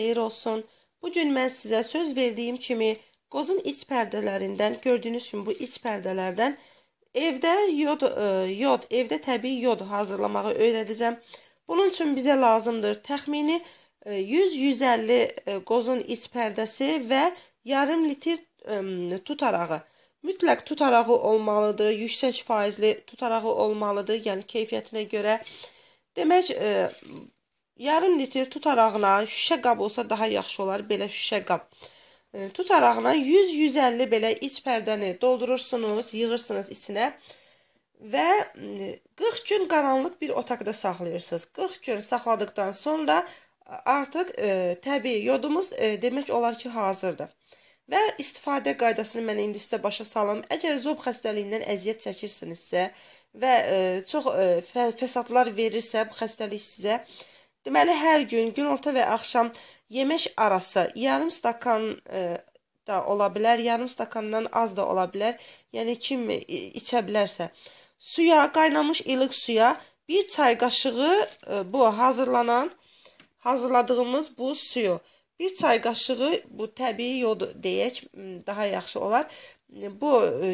xeyir olsun. Bugün mən sizə söz verdiyim kimi qozun iç pərdələrindən, gördüyünüz kimi bu iç pərdələrdən evdə evdə təbii yod hazırlamağı öyrədəcəm. Bunun üçün bizə lazımdır təxmini 100-150 qozun iç pərdəsi və yarım litr tut arağı. Mütləq tut arağı olmalıdır, yüksək faizli tut arağı olmalıdır, yəni keyfiyyətinə görə. Demək, yarım litr tut arağına, şüşə qab olsa daha yaxşı olar, belə şüşə qab. Tut arağına 100-150 belə iç pərdəni doldurursunuz, yığırsınız içinə və 40 gün qaranlıq bir otaqda saxlayırsınız. 40 gün saxladıqdan sonra artıq təbii yodumuz demək olar ki, hazırdır. Və istifadə qaydasını mən indi sizə başa salım. Əgər zob xəstəliyindən əziyyət çəkirsinizsə və çox fəsadlar verirsə bu xəstəlik sizə, deməli hər gün, günorta və axşam yemək arası yarım stakan da ola bilər, yarım stakandan az da ola bilər. Yəni kim içə bilərsə. Suya, qaynamış ilıq suya bir çay qaşığı bu hazırladığımız bu suyu, bir çay qaşığı bu təbii yodu deyək, daha yaxşı olar. Bu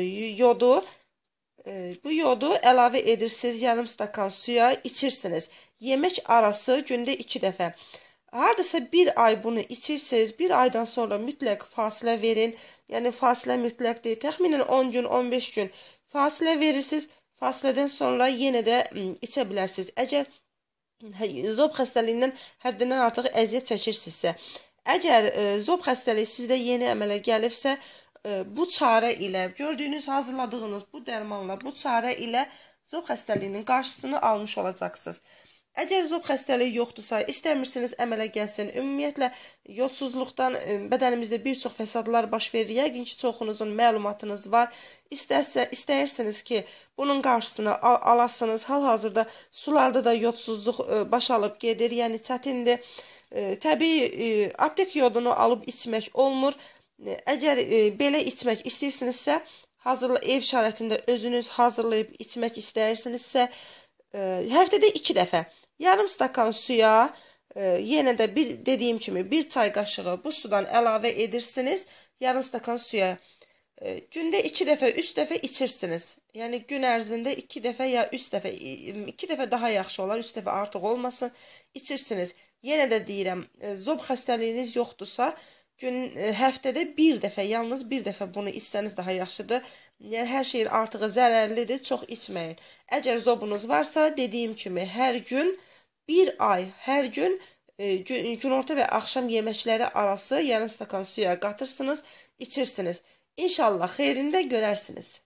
yodu əlavə edirsiniz yarım stakan suya, içirsiniz. Yemək arası gündə 2 dəfə. Hardasa bir ay bunu içirsiniz, bir aydan sonra mütləq fasilə verin. Yəni fasilə mütləq deyil, təxminən 10 gün, 15 gün fasilə verirsiniz. Fasilədən sonra yenə də içə bilərsiniz. Əgər zob xəstəliyindən həddindən artıq əziyyət çəkirsinizsə, əgər zob xəstəliyi sizdə yeni əmələ gəlibsə, bu çarə ilə, gördüyünüz, hazırladığınız bu dərmanla, bu çarə ilə zob xəstəliyinin qarşısını almış olacaqsınız. Əgər zob xəstəliyi yoxdursa, istəmirsiniz əmələ gəlsin, ümumiyyətlə yodsuzluqdan bədənimizdə bir çox fəsadlar baş verir, yəqin ki, çoxunuzun məlumatınız var. İstəyirsiniz ki, bunun qarşısını alasınız. Hal-hazırda sularda da yodsuzluq baş alıb gedir, yəni çətindir. Təbii aptek yodunu alıb içmək olmur. Əgər belə içmək istəyirsinizsə, ev şəraitində özünüz hazırlayıb içmək istəyirsinizsə, həftədə 2 dəfə yarım stakan suya, yenə də dediyim kimi bir çay qaşığı bu sudan əlavə edirsiniz, yarım stakan suya. Gündə 2 dəfə, 3 dəfə içirsiniz. Yəni gün ərzində 2 dəfə ya 3 dəfə, 2 dəfə daha yaxşı olar, 3 dəfə artıq olmasın, içirsiniz. Yenə də deyirəm, zob xəstəliyiniz yoxdursa, həftədə bir dəfə, yalnız bir dəfə bunu içsəniz daha yaxşıdır. Yəni hər şeyin artığı zərərlidir, çox içməyin. Əgər zobunuz varsa, dediyim kimi hər gün, bir ay, hər gün günorta və axşam yeməkləri arası yarım stakan suya qatırsınız, içirsiniz. İnşallah xeyrində görərsiniz.